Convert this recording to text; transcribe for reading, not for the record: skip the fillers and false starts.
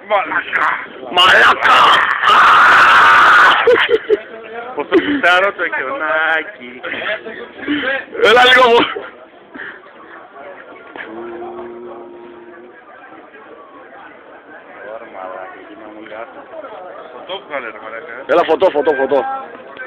Μαλάκα! Μαλάκα! Πως το κουστάρω το χιονάκι. Έλα λίγο μου. Ωραία μαλάκα, εκεί να μου λιάσω. Φωτό βγάλε ρε μαλάκα. Έλα φωτό.